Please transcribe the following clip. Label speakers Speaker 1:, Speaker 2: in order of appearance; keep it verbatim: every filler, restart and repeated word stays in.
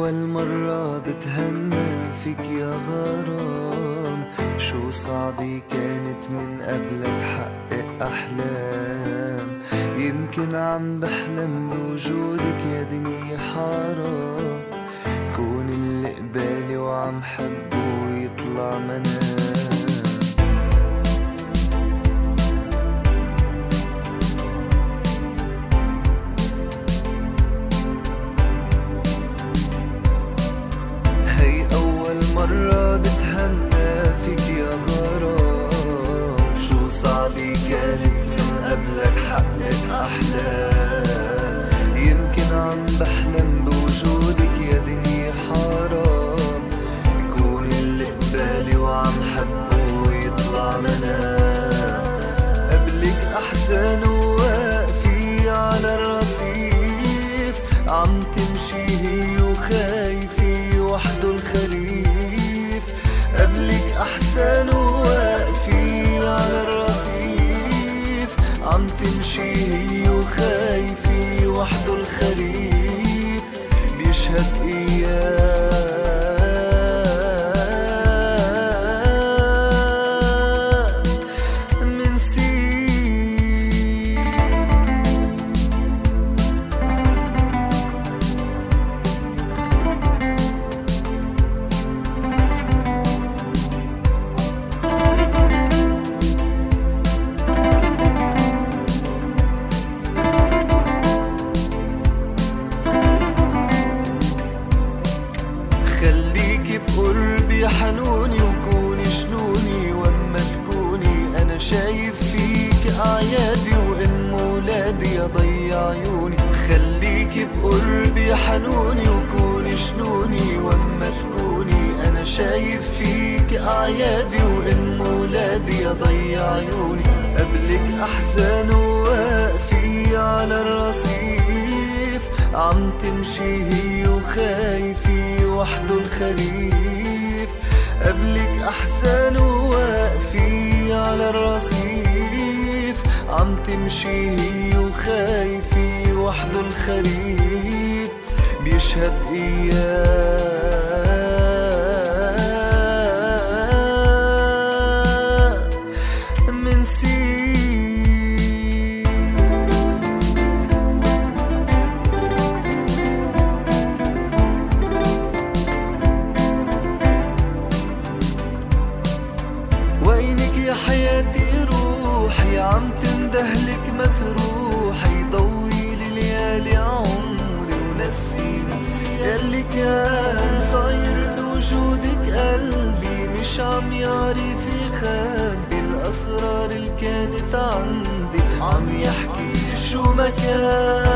Speaker 1: أول مرة بتهنى فيك يا غرام، شو صعبة كانت من قبلك حقق أحلام. يمكن عم بحلم بوجودك يا دنيا حرام، كون اللي قبالي وعم حبه ويطلع منام. مرة بتهنى فيك يا غرام، شو صعبة كانت من قبلك حقق أحلام. يمكن عم بحلم بوجودك يا دنيا حرام، يكون اللي قبالي وعم حبه ويطلع منام. قبلك أحزان وواقفة على الرصيف، عم تمشي هي وخايفة وحده الخريف. قبلك أحسن وواقفي على الرصيف، عم تمشي هي وخايفي وحده الخريف بيشهد إياه من سين. خليكي بقربي حنوني وكوني جنوني، واما تكوني انا شايف فيك اعيادي وام ولادي يا ضي عيوني. خليكي بقربي حنوني وكوني جنوني، واما تكوني انا شايف فيك اعيادي وام ولادي يا ضي عيوني. قبلك احزان وواقفي على الرصيف، عم تمشي هي وخايفي وحده الخريف. قبلك أحسن وواقفي على الرصيف، عم تمشي هي وخايفي وحده الخريف بيشهد إياه من سين. وينك يا حياتي روحي عم تندهلك ما تروحي، ضوي لي ليالي عمري ونسيني ياللي كان صاير بوجودك. قلبي مش عم يعرف يخبي الأسرار اللي كانت عندي، عم يحكي شو ما كان.